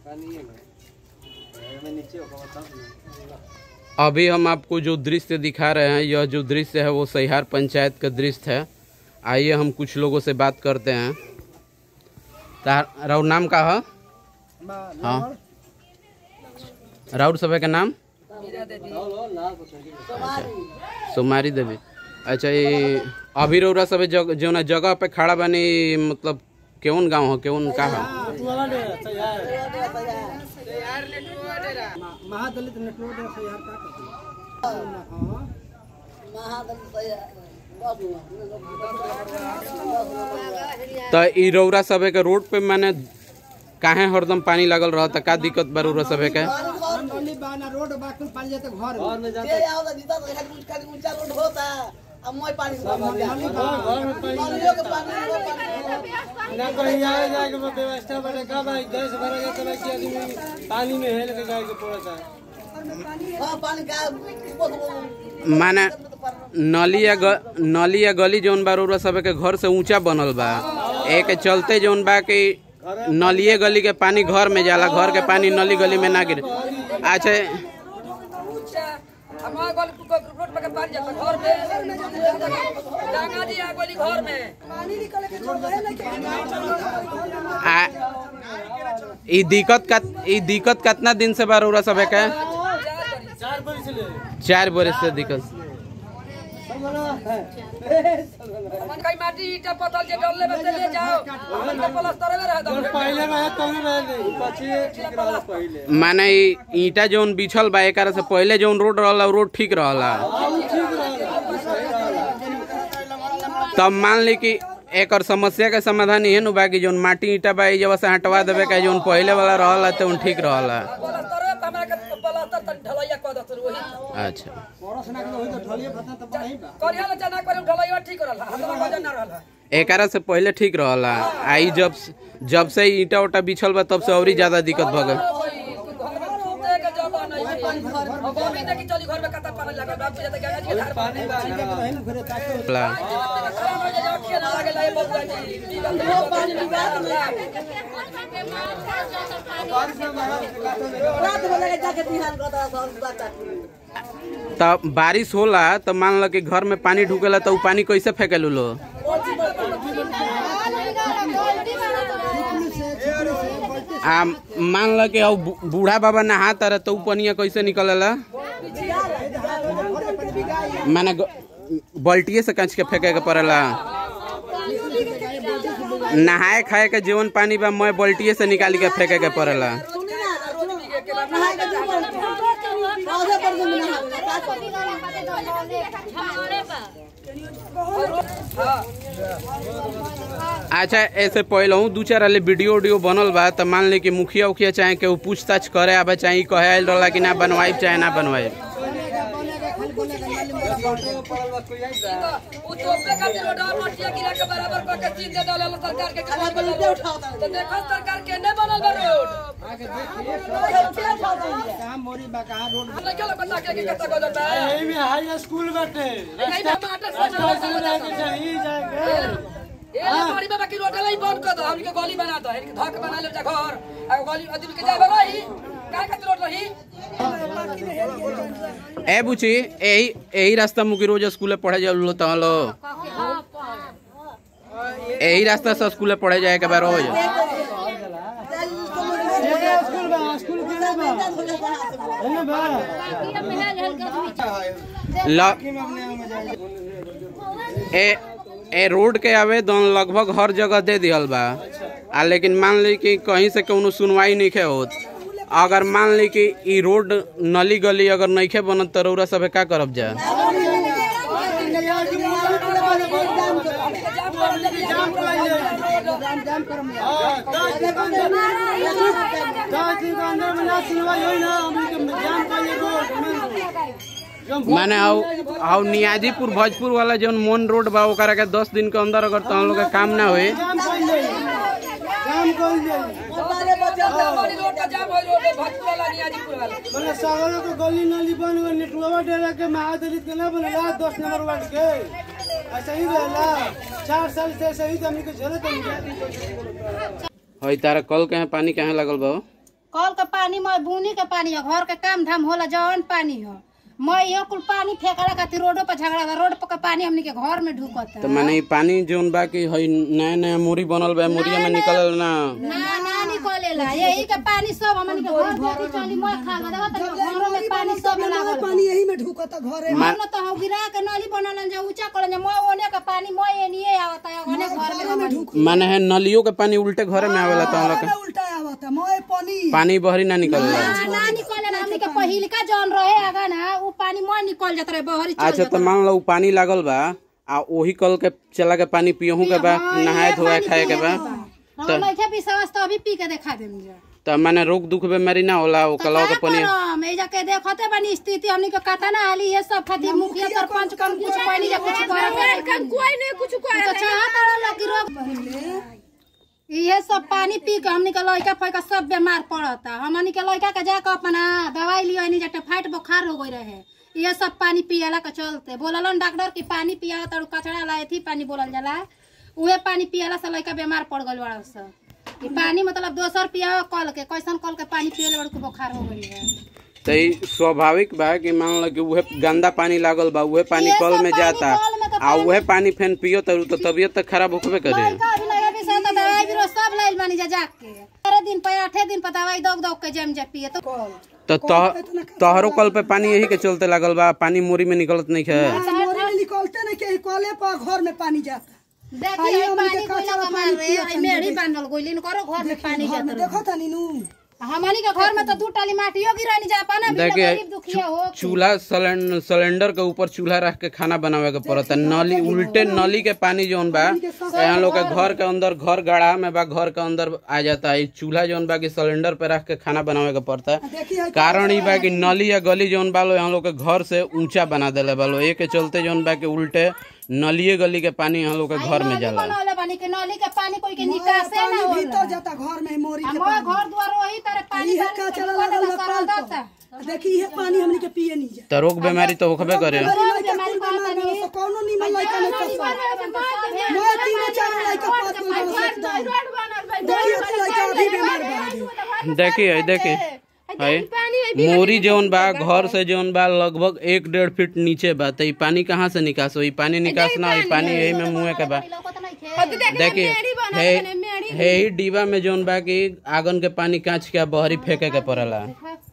अभी हम आपको जो दृश्य दिखा रहे हैं, यह जो दृश्य है वो सहिहार पंचायत का दृश्य है। आइए हम कुछ लोगों से बात करते हैं। राउर नाम का है? हाँ, राउर सभा का नाम सोमारी देवी। अच्छा, ये अभी रौरा सब जो ना जगह पे खड़ा बनी, मतलब केवन गांव है, केवन का है? तो ई रौरा सब के रोड पे मैंने काहे हरदम पानी लगल रहा था? का दिक्कत बा रौरा सब के? माने नली या गली जौन बा रौरा सब के घर से ऊंचा बनल बा, एक चलते जौन बा कि नलिये गली के पानी घर में जाला, घर के पानी नली गली में ना गिरे। अच्छा, ई दिक्कत कितना दिन से बा रौरा सब के? 4 बरस से दिक्कत। माने ईटा जोन बिछल बा एक से पहले जोन रोड रहला रोड ठीक रहला, तब मान ली कि एक समस्या के समाधान ये बा कि जोन माटी ईटा बा जब से हटवा देवे का, जोन पहले वाला रहला तो ठीक रहला। अच्छा, एक से पहले ठीक रहला, आई जब से ईटा उटा बिछल बा तब से और ज्यादा दिक्कत भ गई। तब बारिश होला तो मान लो कि घर में पानी ढुकेला तो पानी कैसे फेंकेलू लो? मान लो कि बूढ़ा बाबा नहाता रहे तो पनिया कैसे निकलेला? माने बाल्टिए से कांच के फेंके के पड़ेला। नहाए खाए के जीवन पानी बा मैं बाल्टिए से निकाल के फेंके के पड़ेला। अच्छा, ऐसे पहले 2-4 वाले वीडियो बनल बा तो मान ली कि मुखिया उखिया चाहे के पूछताछ करे आवे, चाहे कहे आयल रहा कि ना बनवाई चाहे ना बनवाई। ए बुची, यही रास्ता मुकी रोज स्कूल पढ़े जाओ तो लो, यही रास्ता से स्कूल पढ़े जाए के बार रोज। ए रोड के आवेदन लगभग हर जगह दे दिहल बा, लेकिन मान ली कि कहीं से कोनो सुनवाई नहीं होत। अगर मान ली कि ई रोड नली गली अगर नहीं बनत तो रौरा सब का करब जा? माने आओ नियाजीपुर भोजपुर वाला जो मोन रोड बा ओकरा के 10 दिन के अंदर अगर तुम लोग का काम ना हुए गली नाली बन गए नेटवर्क डेरा के महादलित के ना बने 10 नंबर वार्ड के ऐसा ही रहला 4 साल से सही हमनी के झेलत है। तारा कल कहे पानी कहे लगल बा? कल के पानी मैं बुनी के पानी है, घर के काम धाम होला जवन पानी है। मैं यो कुल पानी फेंकला खातिर रोडो पर झगड़ा बा, रोड पर के पानी हमनी के घर में ढुकता। तो माने पानी जोन बा कि हई नया नया मोरी बनल बा, मोरिया में निकलल ना ना निकलेला। यही के पानी सब हमनी के घर में चली मैं खा गदा त घरों में पानी सब लागल, पानी यही में ढुकता घरे मन तो हो गिरा के नली बनलन जे ऊंचा करन जे मैं ओने के पानी मैं एनिए आवता ओने घर में ढुक। माने है नलियों के पानी उल्टे घरे में आवेला तो हम लोग उल्टा आवता मैं पानी बहरी ना निकलेला। ना निकलेला हमनी के पहिलका जौन रहे आगा ना उ पानी मैं निकल जात रहे बहरी चल। अच्छा तो मान लो पानी लागल बा आ ओही कल के चला के पानी पियहू के बा, नहाए धोए खाए के बा, तो लइका विश्वास तो अभी पी के दिखा देम जा। तो माने रोग दुख बेमारी ना होला ओ कलवा के पानी। हम ए जाके देखते बानी स्थिति हमनी के कथा ना हाली ये सब खातिर मुखिया सरपंच कम कुछ कोई नहीं कुछ करे कोई नहीं कुछ करे तो चाहत लगी रोग ये सब पानी पी के हमनी के लइका फइका सब बीमार पड़ता। हमनी के लइका के जाके अपना दवाई लियो नहीं जाते फाइट बुखार हो गई रहे ये सब पानी पियाला के चलते। बोललन डॉक्टर की पानी पिया तो कचड़ा लाए थी पानी बोलल जाला उहे पानी पियाला से लइका बीमार पड़ गइल बड़ा सब। ई पानी मतलब दोसर पिया कल के कैसन कल के पानी पियले बड़ को बुखार हो गई है। तो स्वाभाविक बा कि मान लो कि उहे गंदा पानी लागल बा उहे पानी कल में जाता आ उहे पानी फेन पियो तो तबियत तो खराब होबे करे। दवाई बीरो सब लाइल मानी जा जाके 4 दिन पे 8 दिन पे दवाई दौग दौग के जम जा पिए तो तोहरो कल पे पानी यही के चलते लागल बा, पानी मोरी में निकलत नहीं है। मोरी में निकलते नहीं के कले पर घर में पानी जाता। देखिए पानी कोइला का मार रे मेड़ी बांधल गोइलिन करो घर में पानी जाता देखो तनी नु हमनी के घर में तो 2 टाली माटियो गिरानी जा पाना बिना गरीब दुखिया हो। चूल्हा सिलेंडर के ऊपर चूल्हा रख के खाना बनावे के पड़ता। नली उल्टे नली के पानी जोन बा यहाँ लोग के घर के अंदर घर गड़ा में बा घर के अंदर आ जाता है। चूल्हा जोन बा कि सिलेंडर पे रख के खाना बनावे के पड़ता। कारण ई बा कि नली या गली जोन बा लो यहाँ लोग के घर से ऊंचा बना देले बा लो, एक के चलते जोन बा कि उल्टे नलिये गली के पानी यहाँ लोग के घर में जाला। नली के पानी कोई के निकास है ना भीतर जाता घर में मोरी के पानी घर द्वार वही तरह पानी का चला लागल देखी ये पानी हमनी के पिए नहीं जा तो रोग बीमारी तो होखबे करे। कोनो निमन लइका नहीं फस मैं 3-4 लइका पास में देखिए लइका अभी बीमार बा। देखिए मोरी जोन बा घर से जोन बा लगभग 1-1.5 फीट नीचे बा। तो पानी कहाँ से निकास हो? पानी निकास ना हो, पानी यही में मुँह के बा। देखिए हे डिब्बा में जोन बा कि आंगन के पानी कांच के बहरी फेंके के पड़ेला।